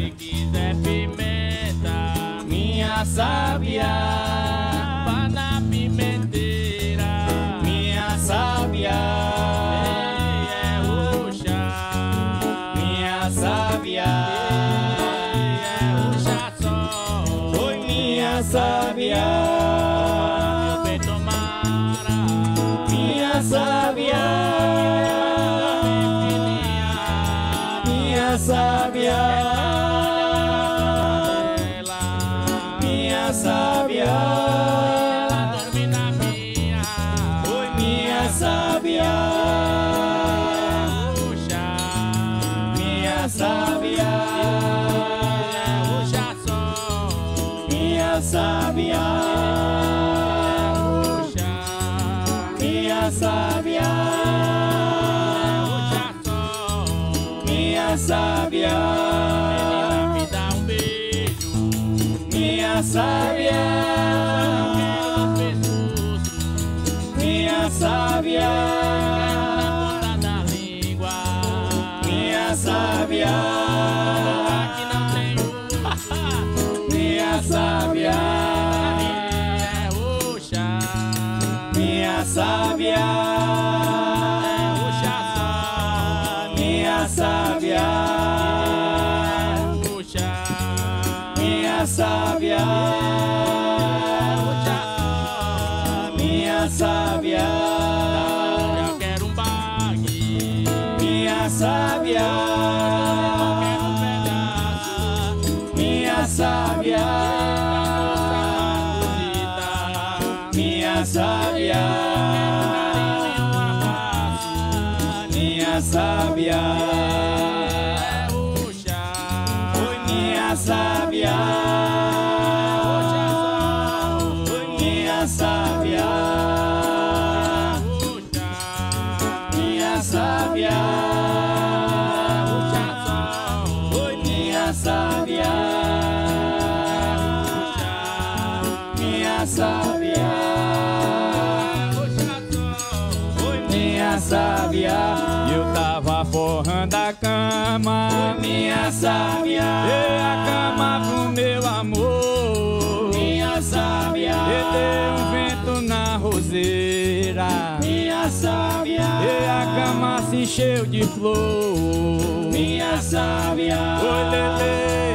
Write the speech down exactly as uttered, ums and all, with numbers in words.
Se quiser pimenta, minha sabiá, vá na pimenteira, minha sabiá. É Oxá, minha sabiá. É Oxá só, oi minha sabiá. Meu bem tomara, minha sabiá. Minha sabiá, minha sabiá, ela dorme na minha, oi minha sabiá, Oxá, minha sabiá, Oxá só, minha sabiá, Oxá, minha sabiá. Minha sabiá, menina, me dá um beijo. Minha sabiá, minha sabiá, na ponta da língua. Minha sabiá, que não tenho. Minha sabiá, é Oxá. Minha sabiá, minha sabiá, Oxá, minha sabiá, Oxá, minha sabiá, eu quero um bague, minha sabiá, eu quero um pedaço, minha sabiá, minha sabiá. Minha sabiá, é Oxá, oi minha sabiá, Oxá, oi minha sabiá, Oxá, minha sabiá, Oxá, oi minha sabiá, Oxá, minha sabiá, oi minha sabiá. Eu tava forrando a cama, minha sabiá, e a cama pro meu amor, minha sabiá, e deu um vento na roseira, minha sabiá, e a cama se encheu de flor, minha sabiá, oi lelê.